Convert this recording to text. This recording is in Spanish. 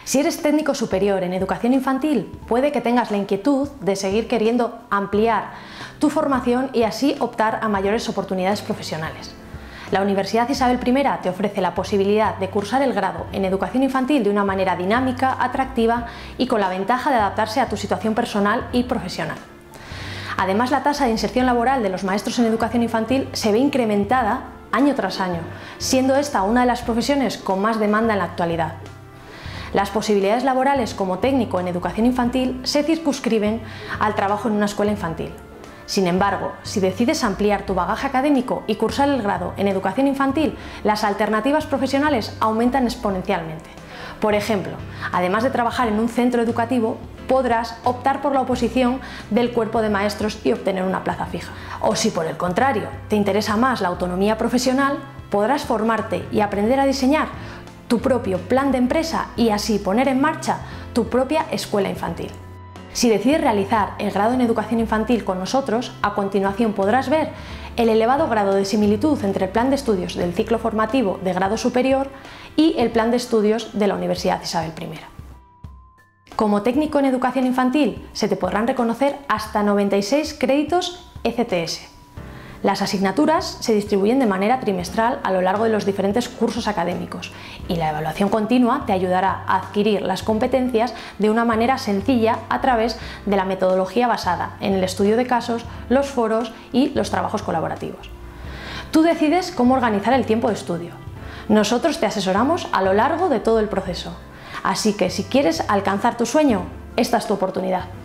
Si eres técnico superior en educación infantil, puede que tengas la inquietud de seguir queriendo ampliar tu formación y así optar a mayores oportunidades profesionales. La Universidad Isabel I te ofrece la posibilidad de cursar el grado en educación infantil de una manera dinámica, atractiva y con la ventaja de adaptarse a tu situación personal y profesional. Además, la tasa de inserción laboral de los maestros en educación infantil se ve incrementada año tras año, siendo esta una de las profesiones con más demanda en la actualidad. Las posibilidades laborales como técnico en educación infantil se circunscriben al trabajo en una escuela infantil. Sin embargo, si decides ampliar tu bagaje académico y cursar el grado en educación infantil, las alternativas profesionales aumentan exponencialmente. Por ejemplo, además de trabajar en un centro educativo, podrás optar por la oposición del cuerpo de maestros y obtener una plaza fija. O si por el contrario te interesa más la autonomía profesional, podrás formarte y aprender a diseñar tu propio plan de empresa y así poner en marcha tu propia escuela infantil. Si decides realizar el grado en educación infantil con nosotros, a continuación podrás ver el elevado grado de similitud entre el plan de estudios del ciclo formativo de grado superior y el plan de estudios de la Universidad Isabel I. Como técnico en educación infantil se te podrán reconocer hasta 96 créditos ECTS. Las asignaturas se distribuyen de manera trimestral a lo largo de los diferentes cursos académicos y la evaluación continua te ayudará a adquirir las competencias de una manera sencilla a través de la metodología basada en el estudio de casos, los foros y los trabajos colaborativos. Tú decides cómo organizar el tiempo de estudio. Nosotros te asesoramos a lo largo de todo el proceso. Así que si quieres alcanzar tu sueño, esta es tu oportunidad.